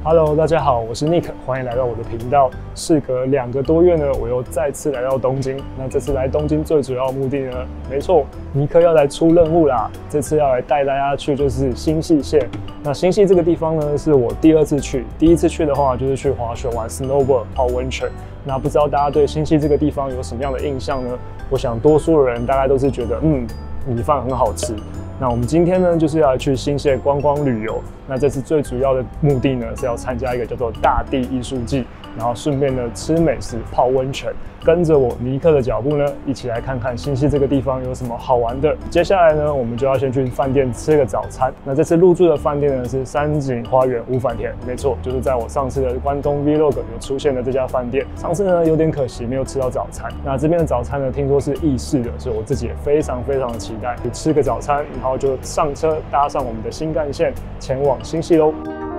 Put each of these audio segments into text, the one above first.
Hello， 大家好，我是 Nick， 欢迎来到我的频道。事隔2个多月呢，我又再次来到东京。那这次来东京最主要的目的呢，没错，尼克要来出任务啦。这次要来带大家去就是新泻县。那新泻这个地方呢，是我第2次去。第1次去的话，就是去滑雪、玩 snowboard、泡温泉。那不知道大家对新泻这个地方有什么样的印象呢？我想多数的人大概都是觉得，米饭很好吃。那我们今天呢，就是要来去新泻观光旅游。那这次最主要的目的呢，是要参加一个叫做大地艺术季，然后顺便呢吃美食、泡温泉。跟着我尼克的脚步呢，一起来看看新泻这个地方有什么好玩的。接下来呢，我们就要先去饭店吃个早餐。那这次入住的饭店呢是三井花园五反田，没错，就是在我上次的关东 Vlog 有出现的这家饭店。上次呢有点可惜没有吃到早餐。那这边的早餐呢，听说是意式的，所以我自己也非常的期待，去吃个早餐，然后就上车搭上我们的新干线前往新泻喽。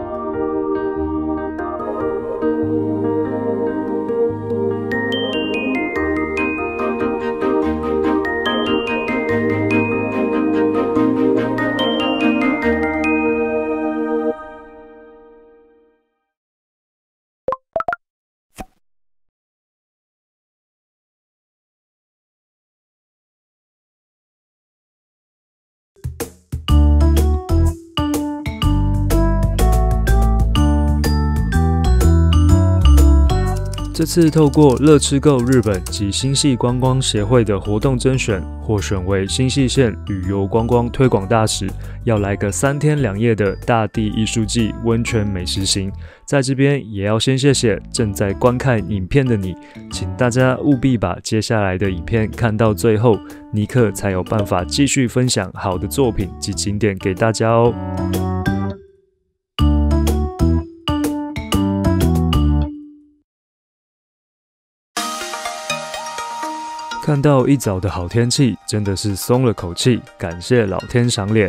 这次透过乐吃购日本及新泻观光协会的活动甄选，获选为新泻县旅游观光推广大使，要来个3天2夜的大地艺术季温泉美食行。在这边也要先谢谢正在观看影片的你，请大家务必把接下来的影片看到最后，尼克才有办法继续分享好的作品及景点给大家哦。看到一早的好天气，真的是松了口气，感谢老天赏脸。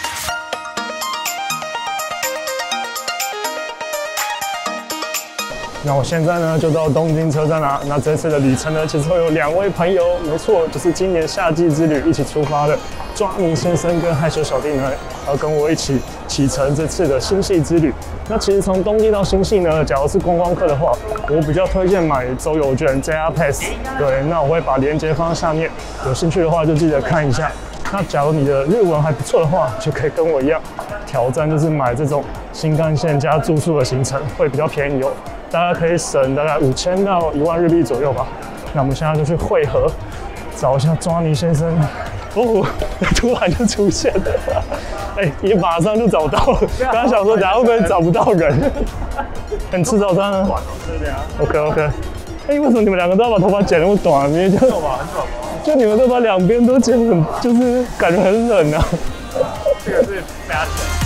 那我现在呢就到东京车站啦。那这次的旅程呢，其实会有2位朋友，没错，就是今年夏季之旅一起出发的抓尼先生跟害羞小弟呢，要跟我一起启程这次的新泻之旅。那其实从东京到新泻呢，假如是观光客的话，我比较推荐买周游券 JR Pass。对，那我会把链接放在下面，有兴趣的话就记得看一下。那假如你的日文还不错的话，就可以跟我一样挑战，就是买这种新干线加住宿的行程，会比较便宜哦。大家可以省大概5000到1万日币左右吧。那我们现在就去汇合，找一下抓尼先生。哦，突然就出现了，也马上就找到了。刚刚想说，等下会不会找不到人？你吃早餐啊？OK。为什么你们2个都要把头发剪那么短？明明就就你们都把2边都剪很，就是感觉很冷啊。 这个是 fashion。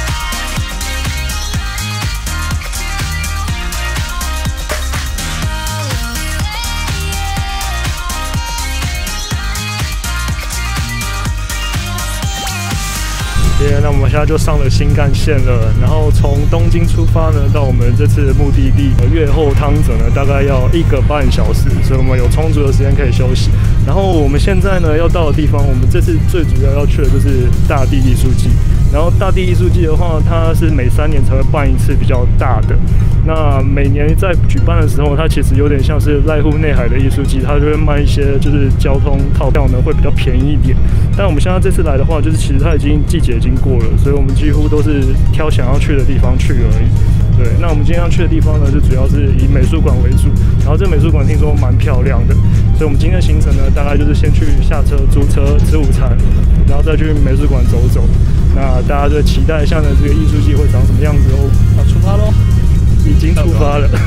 那我们现在就上了新干线了，然后从东京出发呢，到我们这次的目的地越后汤泽呢，大概要1个半小时，所以我们有充足的时间可以休息。然后我们现在呢要到的地方，我们这次最主要去的就是大地艺术季。然后大地艺术季的话，它是每3年才会办一次比较大的。那每年在举办的时候，它其实有点像是濑户内海的艺术季，它就会卖一些就是交通套票呢会比较便宜一点。但我们现在这次来的话，就是其实它季节已经过了，所以我们几乎都是挑想要去的地方去而已。对，那我们今天要去的地方呢，就主要是以美术馆为主。然后这美术馆听说蛮漂亮的，所以我们今天的行程呢，大概就是先去下车租车吃午餐，然后再去美术馆走走。那大家就期待一下呢，这个艺术季会长什么样子哦。那出发喽！已经出发了。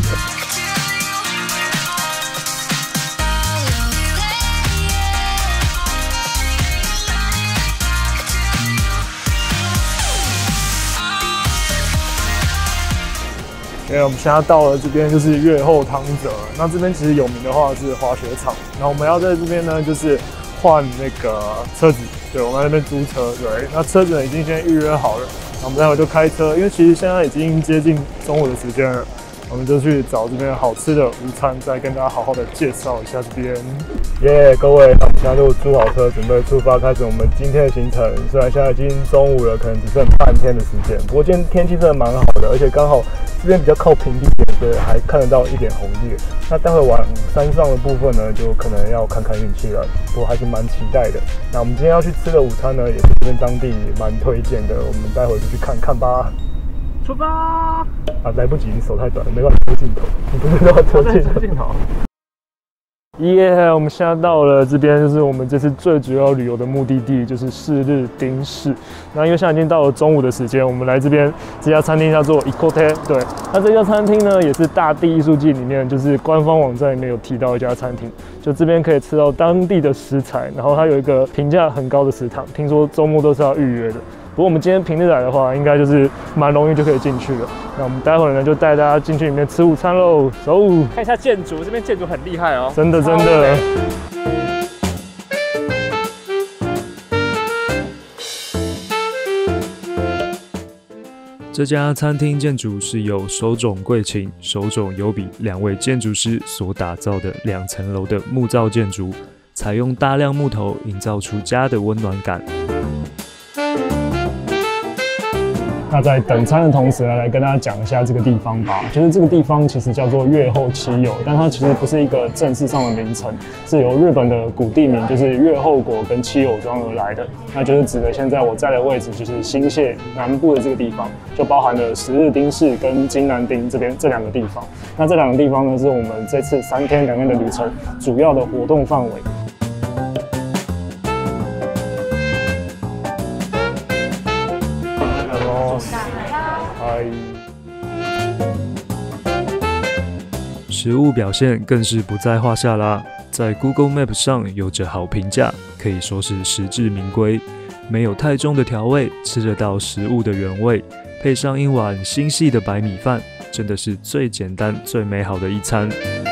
我们现在到了这边就是越后汤泽。那这边其实有名的话是滑雪场，然后我们要在这边呢就是换那个车子，对，我们在那边租车，对，那车子已经先预约好了，那我们待会就开车，因为其实现在已经接近中午的时间了， 我们就去找这边好吃的午餐，再跟大家好好的介绍一下这边。耶，各位，我们现在就租好车，准备出发，开始我们今天的行程。虽然现在已经中午了，可能只剩半天的时间，不过今天天气真的蛮好的，而且刚好这边比较靠平地点，所以还看得到一点红叶。那待会往山上的部分呢，就可能要看看运气了，不过还是蛮期待的。那我们今天要去吃的午餐呢，也是这边当地蛮推荐的，我们待会就去看看吧。 出发！ 啊，来不及，你手太短了，没办法偷镜头。你不是都要偷镜头？耶！我们现在到了这边，就是我们这次最主要旅游的目的地，就是士日町市。那因为现在已经到了中午的时间，我们来这边这家餐厅叫做 Ikote。对，那这家餐厅呢，也是大地艺术季里面就是官方网站里面有提到一家餐厅，就这边可以吃到当地的食材，然后它有一个评价很高的食堂，听说周末都是要预约的。不过我们今天平日来的话，应该就是蛮容易就可以进去了。那我们待会儿呢，就带大家进去里面吃午餐喽。走， 看一下建筑，这边建筑很厉害哦， 真的真的。 这家餐厅建筑是由手冢贵晴、手冢由比两位建筑师所打造的2层楼的木造建筑，采用大量木头营造出家的温暖感。 那在等餐的同时呢，来跟大家讲一下这个地方吧。就是这个地方其实叫做越后妻有，但它其实不是一个正式上的名称，是由日本的古地名，就是越后国跟妻有庄而来的。那就是指的现在我在的位置，就是新泻南部的这个地方，就包含了十日町市跟金南町这边这2个地方。那这2个地方呢，是我们这次3天2夜的旅程主要的活动范围。 食物表现更是不在话下啦，在 Google Map 上有着好评价，可以说是实至名归。没有太重的调味，吃得到食物的原味，配上一碗心细的白米饭，真的是最简单、最美好的一餐。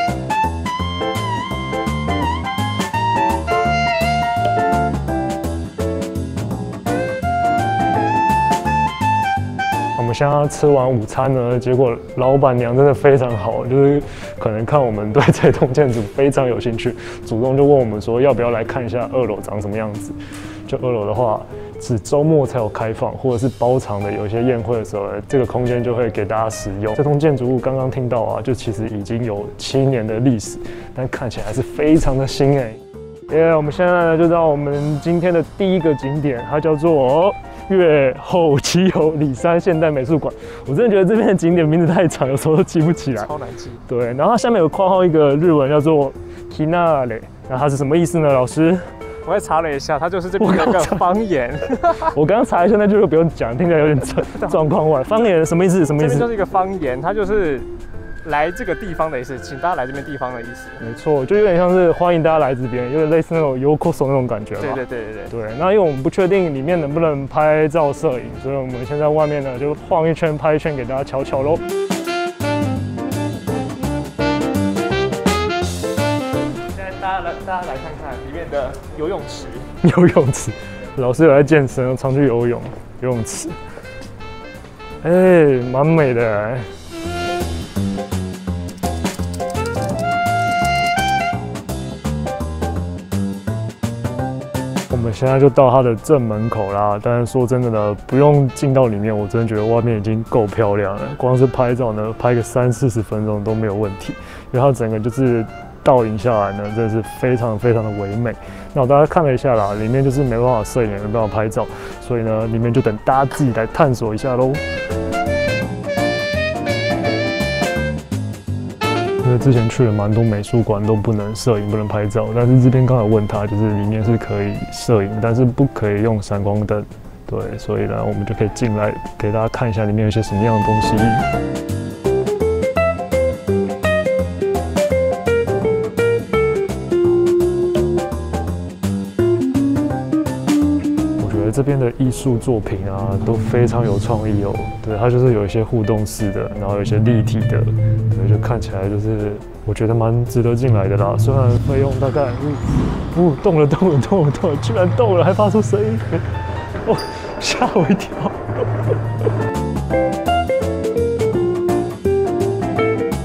我们现在吃完午餐呢，结果老板娘真的非常好，就是可能看我们对这栋建筑非常有兴趣，主动就问我们说要不要来看一下2楼长什么样子。就2楼的话，是周末才有开放，或者是包场的有一些宴会的时候，这个空间就会给大家使用。这栋建筑物刚刚听到啊，就其实已经有7年的历史，但看起来还是非常的新哎。我们现在呢就到我们今天的第一个景点，它叫做越后妻有里山现代美术馆。我真的觉得这边的景点名字太长，有时候都记不起来， 超难记。 对，然后它下面有括号一个日文叫做 Kinare， 那它是什么意思呢？老师？ 我也查了一下，它就是这边的一个方言。 我刚刚查一下，那就不用讲，听起来有点状况外。方言什么意思？什么意思？ 这边就是一个方言，它就是来这个地方的意思，请大家来这边地方的意思。 没错，就有点像是欢迎大家来这边，有点类似那种yokoso那种感觉吧。对。那因为我们不确定里面能不能拍照摄影，所以我们先在外面呢就晃一圈、拍一圈给大家瞧瞧喽。 大家来看看里面的游泳池。 游泳池，老师有在健身，常去游泳。游泳池，蛮美的。我们现在就到它的正门口啦，但是说真的呢，不用进到里面，我真的觉得外面已经够漂亮了。光是拍照呢，拍个30-40分钟都没有问题，因为它整个就是倒影下来呢，真的是非常非常的唯美。那我大家看了一下啦，里面就是没办法摄影，没办法拍照，所以呢，里面就等大家自己来探索一下喽。因为之前去了蛮多美术馆都不能摄影、不能拍照，但是这边刚好问他，就是里面是可以摄影，但是不可以用闪光灯。对，所以呢，我们就可以进来给大家看一下里面有些什么样的东西。这边的艺术作品啊，都非常有创意哦。对，它就是有一些互动式的，然后有一些立体的，对，就看起来就是我觉得蛮值得进来的啦。虽然费用大概，动了，居然动了，还发出声音，哦，吓我一跳。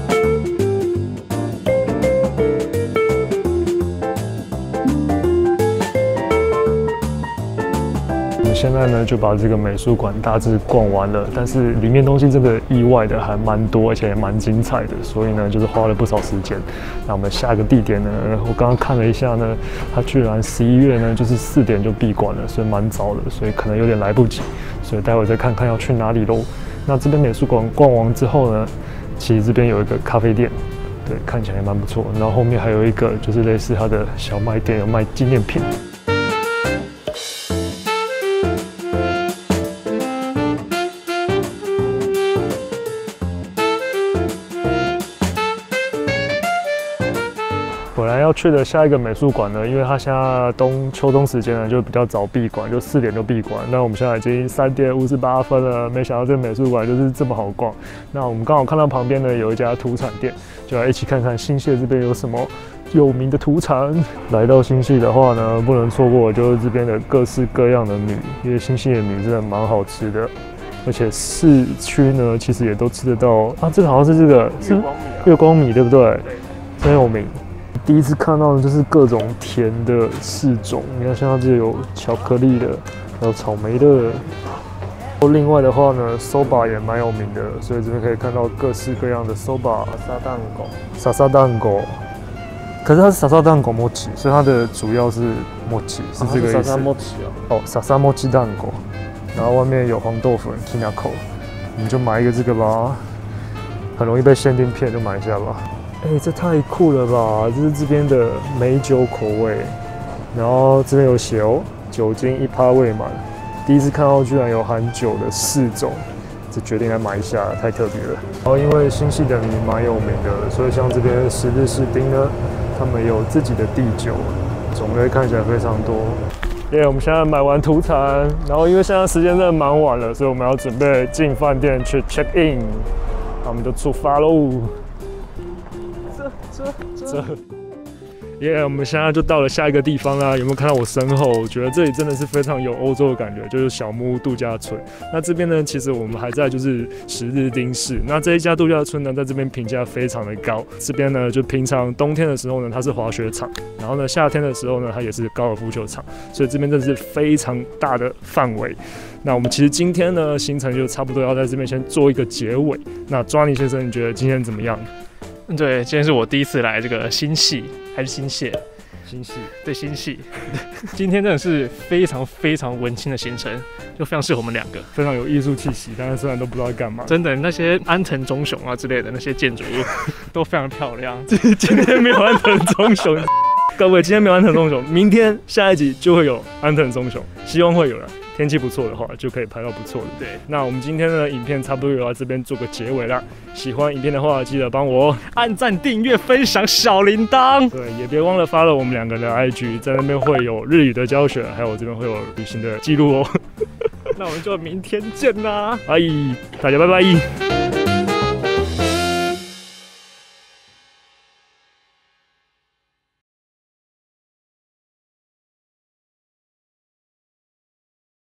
现在呢就把这个美术馆大致逛完了，但是里面东西真的意外的还蛮多，而且也蛮精彩的，所以呢就是花了不少时间。那我们下个地点呢，我刚刚看了一下呢，它居然11月呢就是4点就闭馆了，所以蛮早的，所以可能有点来不及，所以待会再看看要去哪里喽。那这边美术馆逛完之后呢，其实这边有一个咖啡店。对，看起来也蛮不错。然后后面还有一个就是类似它的小卖店，有卖纪念品。本来要去的下一个美术馆呢，因为它现在秋冬时间呢就比较早闭馆，就4点就闭馆。那我们现在已经3点58分了，没想到这个美术馆就是这么好逛。那我们刚好看到旁边呢有一家土产店，就来一起看看新泻这边有什么有名的土产。来到新泻的话呢，不能错过就是这边的各式各样的米，因为新泻的米真的蛮好吃的，而且市区呢其实也都吃得到啊。这个好像是这个是月光米，对不对？真有名。第一次看到的就是各种甜的柿种，你看像这有巧克力的，还有草莓的。另外的话呢 ，soba 也蛮有名的，所以这边可以看到各式各样的 soba。沙沙蛋糕，可是它是沙沙蛋糕 mochi， 所以它的主要是 mochi， 是这个意思。沙沙 mochi 哦，沙沙 mochi 蛋糕，然后外面有黄豆粉 kinako， 你们就买一个这个吧，很容易被限定骗，就买一下吧。这太酷了吧！这是这边的美酒口味，然后这边有写哦，酒精1%未满。第一次看到居然有含酒的4种，这决定来买一下，太特别了。然后因为新泻的米蛮有名的，所以像这边10日士丁呢，他们有自己的地酒，种类看起来非常多。我们现在买完土产，然后因为现在时间真的蛮晚了，所以我们要准备进饭店去 check in， 那我们就出发喽。我们现在就到了下一个地方啦。有没有看到我身后？我觉得这里真的是非常有欧洲的感觉，就是小木屋度假村。那这边呢，其实我们还在就是10日町市。那这一家度假村呢，在这边评价非常的高。这边呢，就平常冬天的时候呢，它是滑雪场，然后呢，夏天的时候呢，它也是高尔夫球场，所以这边真的是非常大的范围。那我们其实今天呢，行程就差不多要在这边先做一个结尾。那抓尼先生，你觉得今天怎么样？ 对，今天是我第一次来这个新泻，还是新泻？ 新泻， 对，新泻。今天真的是非常非常文青的行程，就非常适合我们2个， 非常有艺术气息。但是虽然都不知道在干嘛， 真的那些安藤忠雄啊之类的那些建筑物都非常漂亮。今天没有安藤忠雄，各位，今天没有安藤忠雄，明天下一集就会有安藤忠雄，希望会有了。天气不错的话，就可以拍到不错的。对，那我们今天的影片差不多有到这边做个结尾啦。喜欢影片的话，记得帮我按赞、订阅、分享小铃铛。 对，也别忘了follow我们2个人的 IG， 在那边会有日语的教学，还有我这边会有旅行的记录哦。 那我们就明天见啦！ 大家拜拜。